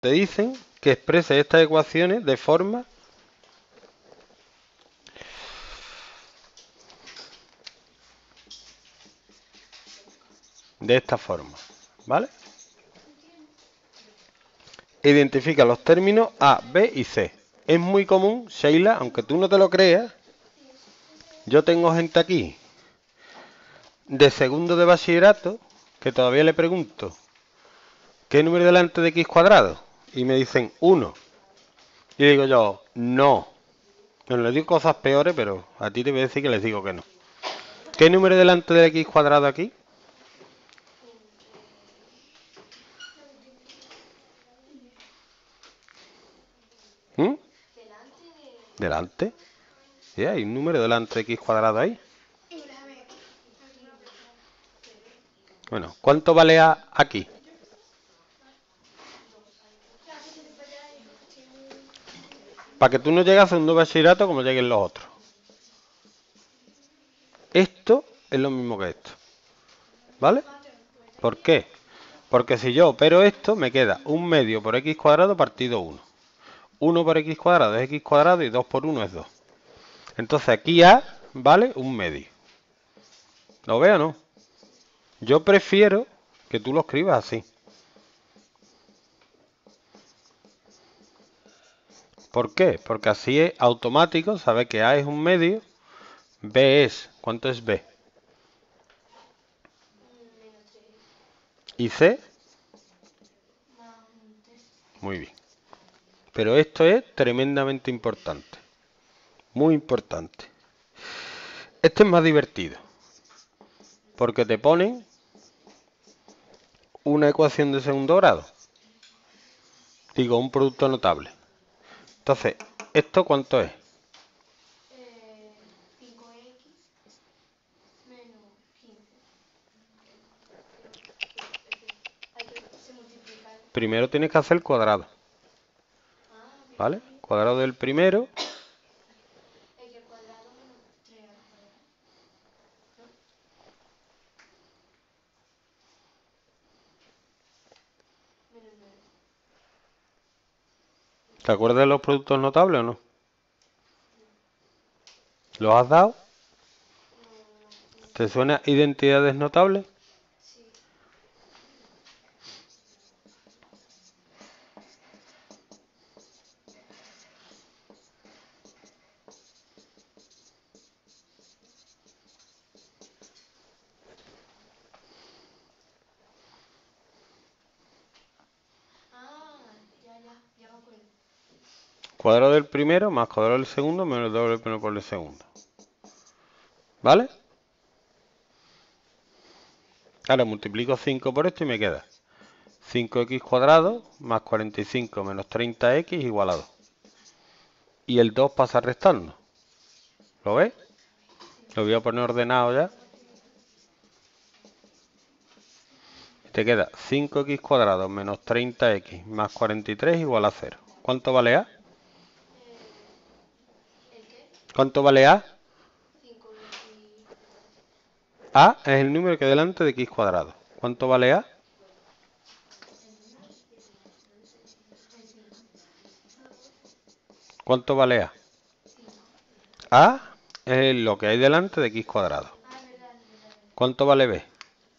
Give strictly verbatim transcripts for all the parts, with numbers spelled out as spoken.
te dicen que expreses estas ecuaciones de forma de esta forma, ¿vale? Identifica los términos A, B y C. Es muy común, Sheila, aunque tú no te lo creas, yo tengo gente aquí de segundo de bachillerato que todavía le pregunto ¿qué número delante de x cuadrado? Y me dicen uno. Y digo yo, no. Bueno, les digo cosas peores, pero a ti te voy a decir que les digo que no. ¿Qué número delante de x cuadrado aquí? ¿Mm? ¿Delante? Sí, hay un número delante de x cuadrado ahí. Bueno, ¿cuánto vale A aquí? Para que tú no llegues a segundo bachillerato como lleguen los otros. Esto es lo mismo que esto. ¿Vale? ¿Por qué? Porque si yo opero esto, me queda un medio por x cuadrado partido uno. uno por x cuadrado es x cuadrado y dos por uno es dos. Entonces aquí A vale un medio. ¿Lo veo o no? Yo prefiero que tú lo escribas así. ¿Por qué? Porque así es automático, sabe que A es un medio, B es, ¿cuánto es B? ¿Y C? Muy bien. Pero esto es tremendamente importante. Muy importante. Este es más divertido. Porque te ponen una ecuación de segundo grado. Digo, un producto notable. Entonces, ¿esto cuánto es? Primero tienes que hacer el cuadrado. ¿Vale? Cuadrado del primero. ¿Te acuerdas de los productos notables o no? ¿Los has dado? ¿Te suena identidades notables? Cuadrado del primero más cuadrado del segundo menos el doble del primero por el segundo. ¿Vale? Ahora multiplico cinco por esto y me queda cinco x cuadrado más cuarenta y cinco menos treinta x igual a dos. Y el dos pasa restando. ¿Lo ves? Lo voy a poner ordenado ya. Te queda cinco x cuadrado menos treinta x más cuarenta y tres igual a cero. ¿Cuánto vale A? ¿Cuánto vale A? A es el número que hay delante de x cuadrado. ¿Cuánto vale A? ¿Cuánto vale A? A es lo que hay delante de x cuadrado. ¿Cuánto vale B?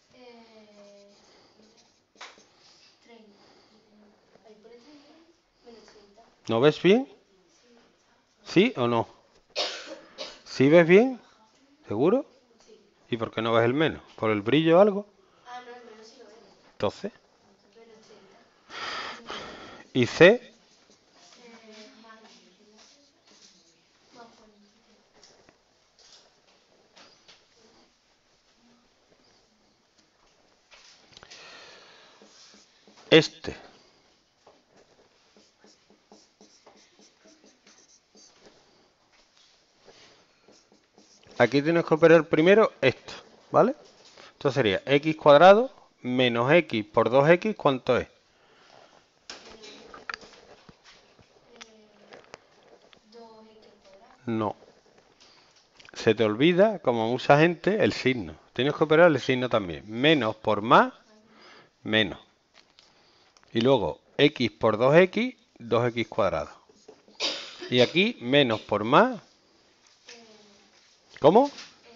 ¿No ves bien? ¿Sí o no? ¿Sí ves bien? ¿Seguro? ¿Y por qué no ves el menos? ¿Por el brillo o algo? Entonces. ¿Y C? Este. Aquí tienes que operar primero esto, ¿vale? Entonces sería x cuadrado menos x por dos x, ¿cuánto es? No. Se te olvida, como mucha gente, el signo. Tienes que operar el signo también. Menos por más, menos. Y luego, X por dos X, dos X cuadrado. Y aquí menos por más. ¿Cómo?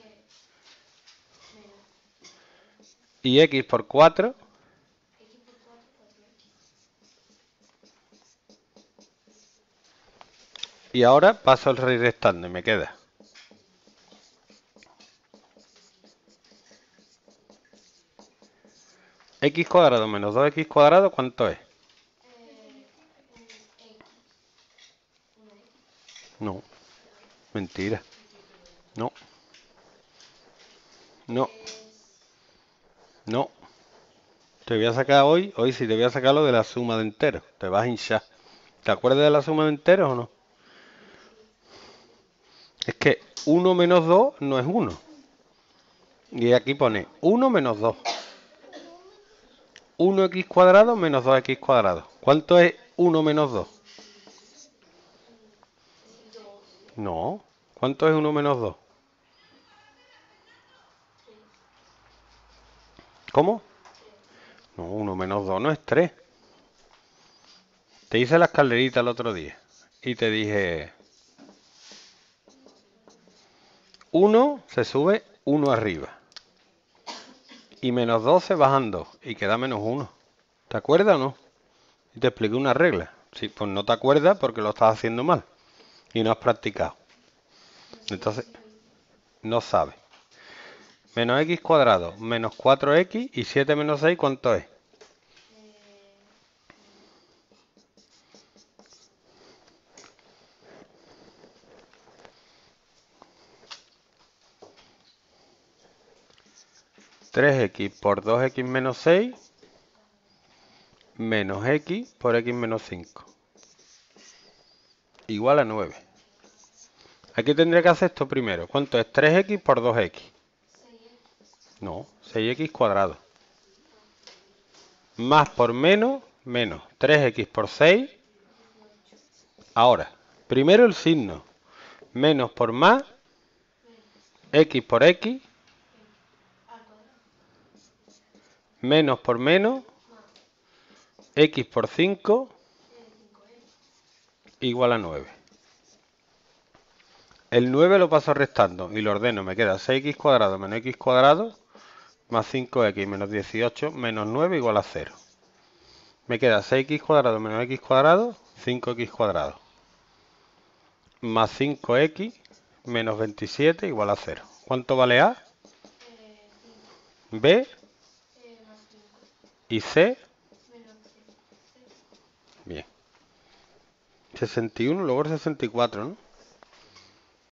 Y X por cuatro. Y ahora paso el rey restando y me queda X cuadrado menos dos X cuadrado, ¿cuánto es? No, mentira. No, no, no. Te voy a sacar hoy, hoy sí te voy a sacar lo de la suma de enteros. Te vas a hinchar. ¿Te acuerdas de la suma de enteros o no? Es que uno menos dos no es uno. Y aquí pone uno menos dos. uno x cuadrado menos dos x cuadrado. ¿Cuánto es uno menos dos? No. ¿Cuánto es uno menos dos? ¿Cómo? No, uno menos dos no es tres. Te hice la escalerita el otro día y te dije uno se sube uno arriba y menos dos se bajan dos y queda menos uno. ¿Te acuerdas o no? Y te expliqué una regla. Sí, pues no te acuerdas porque lo estás haciendo mal y no has practicado. Entonces, no sabes. Menos x cuadrado menos cuatro x y siete menos seis, ¿cuánto es? tres x por dos x menos seis menos x por x menos cinco igual a nueve. Aquí tendría que hacer esto primero. ¿Cuánto es tres x por dos x? No, seis x cuadrado. Más por menos, menos tres x por seis. Ahora, primero el signo. Menos por más, x por x. Menos por menos, x por cinco igual a nueve. El nueve lo paso restando y lo ordeno. Me queda seis x cuadrado menos x cuadrado más cinco x menos dieciocho menos nueve igual a cero. Me queda seis x cuadrado menos x cuadrado, cinco x cuadrado. Más cinco x menos veintisiete igual a cero. ¿Cuánto vale A? B y C. Bien. sesenta y uno, luego el sesenta y cuatro, ¿no?